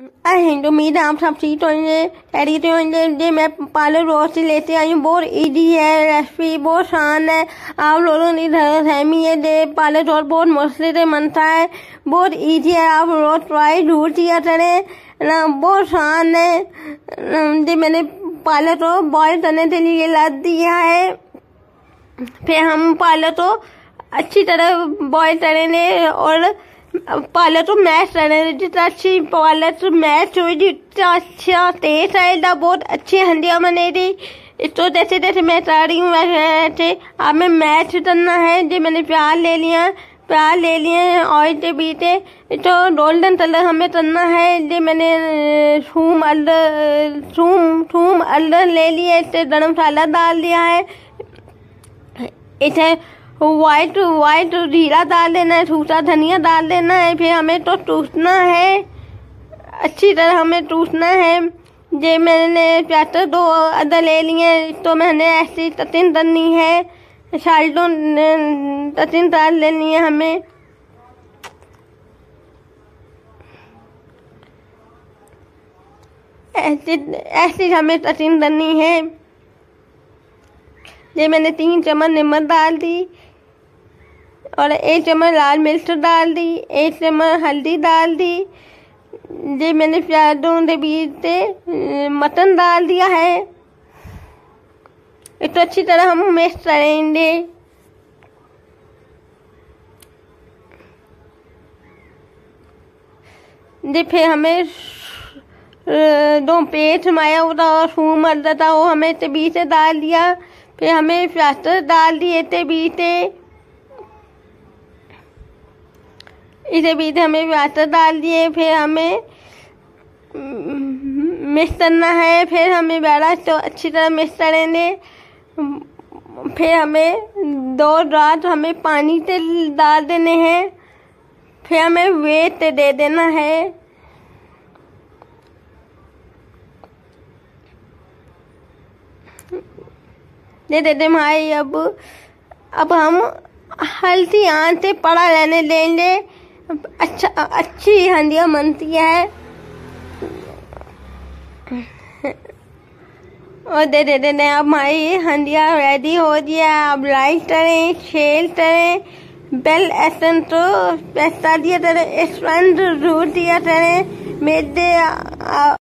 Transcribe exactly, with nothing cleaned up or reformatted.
हिंदू उम्मीद है आप सब ठीक होंगे, खैरियत होंगे। ये मैं पालक रोस्ट लेते आई हूँ। बहुत इजी है, रेसिपी बहुत आसान है। आप लोगों ने गलतफहमी है ये पालक रोस्ट बहुत मुश्किल से बनता है। बहुत इजी है, आप रोज ट्राई जरूर किया करें ना, बहुत आसान है। ये मैंने पालक रोस्ट बॉयल करने के लिए लग दिया है। फिर हम पालक को अच्छी तरह बॉयल करेंगे और पालक को मैश करेंगे। जितना अच्छी पालक मैश हुई जितना अच्छा टेस्ट आएगा, बहुत अच्छी हंडिया बनेगी। इसको जैसे जैसे मैं चाह रही हूँ वैसे हमें मैश करना है। जो मैंने प्याज ले लिया प्याज ले लिए ऑयल के बीते इसको गोल्डन कलर हमें करना है। जो मैंने थूम अदरक थूम थूम अदरक ले लिए, इससे गरम मसाला डाल दिया है। इसे व्हाइट व्हाइट जीरा डाल देना है, सूखा धनिया डाल देना है। फिर हमें तो टूटना है, अच्छी तरह हमें टूटना है। ये मैंने प्याज दो अदर ले लिए, तो मैंने ऐसी कटिंग करनी है, साइडों कटिंग डाल लेनी है हमें। ऐसी ऐसी हमें कटिंग करनी है। ये मैंने तीन चम्मच नमक डाल दी और एक चम्मच लाल मिर्च डाल दी, एक चम्मच हल्दी डाल दी। ये मैंने प्याजों के बीच से मटन डाल दिया है। इसको अच्छी तरह हम मिक्स करेंगे। ये फिर हमें दो पेस्ट माया होता थूम अदरक था वो हमें इसके बीच से डाल दिया। फिर हमें प्याज डाल दिए इसके बीच से, इसे बीच हमें प्याज डाल दिए। फिर हमें मिक्स करना है। फिर हमें बड़ा तो अच्छी तरह मिक्स करेंगे। फिर हमें दो ड्राट हमें पानी से डाल देने हैं। फिर हमें वेट दे देना है। दे देते भाई। अब अब हम हल्दी आंच से पड़ा रहने देंगे। अच्छा अच्छी हंडिया बनती है। और दे देते हैं अब हमारी हंडिया रेडी हो गया। अब लाइक करें, शेयर करें, बेल आइकन तो प्रेस कर दिया करें, एक्सपेंड जरूर दिया करें। मेरे